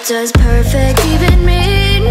What does perfect even mean?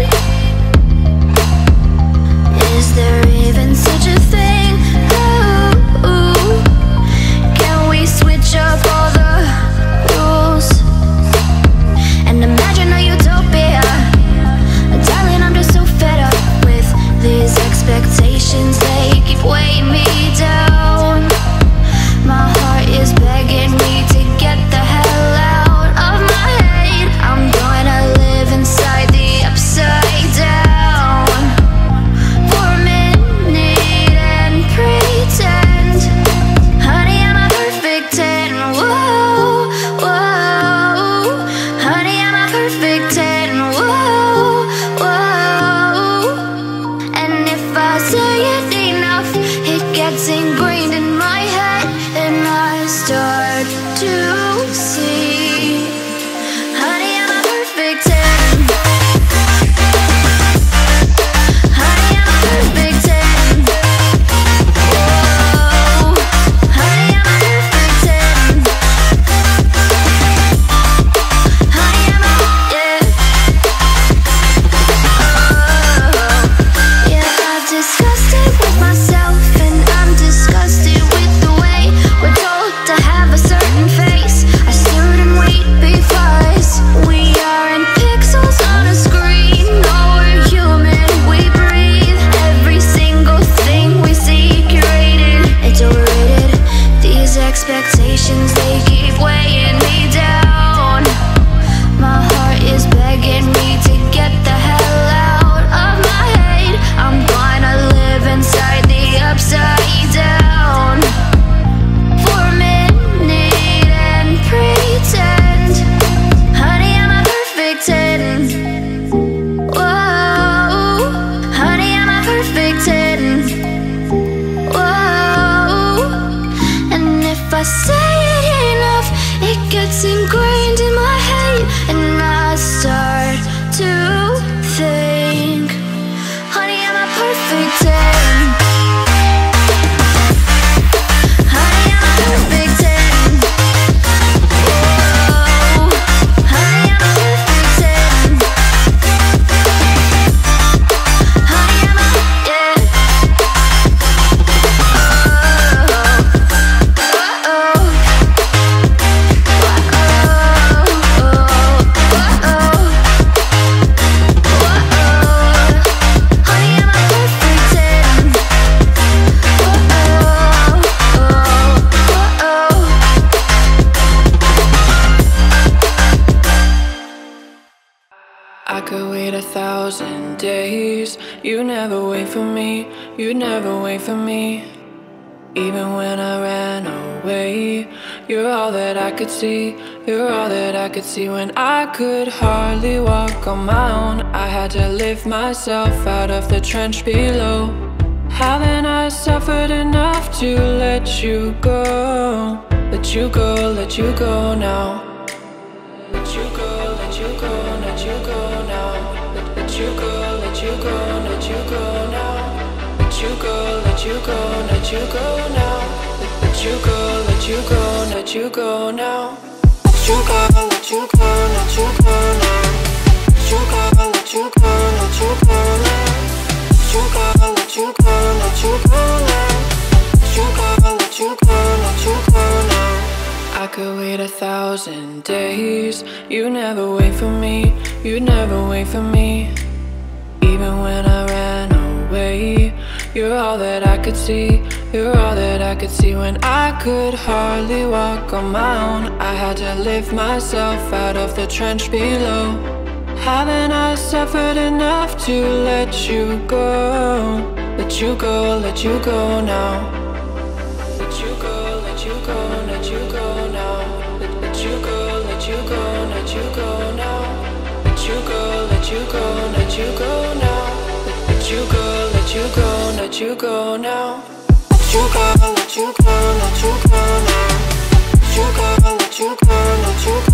Is there even such a thing? Ooh, can we switch up all the rules and imagine a utopia? Darling, I'm just so fed up with these expectations. They keep weighing me down. My heart is begging me to get the hell out of my head. I'm gonna live inside the upside down for a minute and pretend, honey, I'm a perfect 10. Whoa, whoa, honey, I'm a perfect 10. Whoa, whoa, and if I say it enough, it gets ingrained in my head, and I start to see, honey, I'm a perfect 10. Honey, I'm a perfect 10. Whoa, honey, I'm a perfect 10. Honey, I'm a, yeah. Oh, yeah, I've discussed it with myself, and I'm disgusted with the way we're told to have a certain face, a certain weight, because we aren't pixels on a screen. No, we're human, we breathe. Every single thing we see curated, it's overrated. These expectations, they keep weighing me down. My heart is begging me to get the hell out of my head. I'm gonna live inside the upside down for a minute and pretend, honey, I'm a perfect 10. Whoa, honey, I'm a perfect 10. Whoa, and if I say it enough, it gets ingrained in my head, and I start to think, honey, I'm a perfect 10. Honey, I'm a perfect 10. Whoa, honey, I'm a perfect 10. Honey, I'm a, yeah. Honey, I'm a perfect 10. I could wait 1,000 days. You never wait for me, you never wait for me. Even when I ran away, you're all that I could see, you're all that I could see. When I could hardly walk on my own, I had to lift myself out of the trench below. Haven't I suffered enough to let you go? Let you go, let you go now. Let you go, let you go, let you go now. Let you go, let you go, let you go now. Let you go, let you go, let you go now. Let you go, let you go, let you go now. Let you go, let you go, let you go now. Let you go, let you go, let you go now. Let you go, let you go, let you go now. Let you go, let you go, let you go now. I could wait 1,000 days. You never wait for me, you never wait for me. Even when I ran away, you're all that I could see, you're all that I could see. When I could hardly walk on my own, I had to lift myself out of the trench below. Haven't I suffered enough to let you go? Let you go, let you go now. Let you go, let you go, let you go now. Let you go, let you go, let you go now. Let you go, let you go, let you go now. Let you go, let you go, let you go now. Let you go, let you go, let you go now. Let you go, let you go, let you go.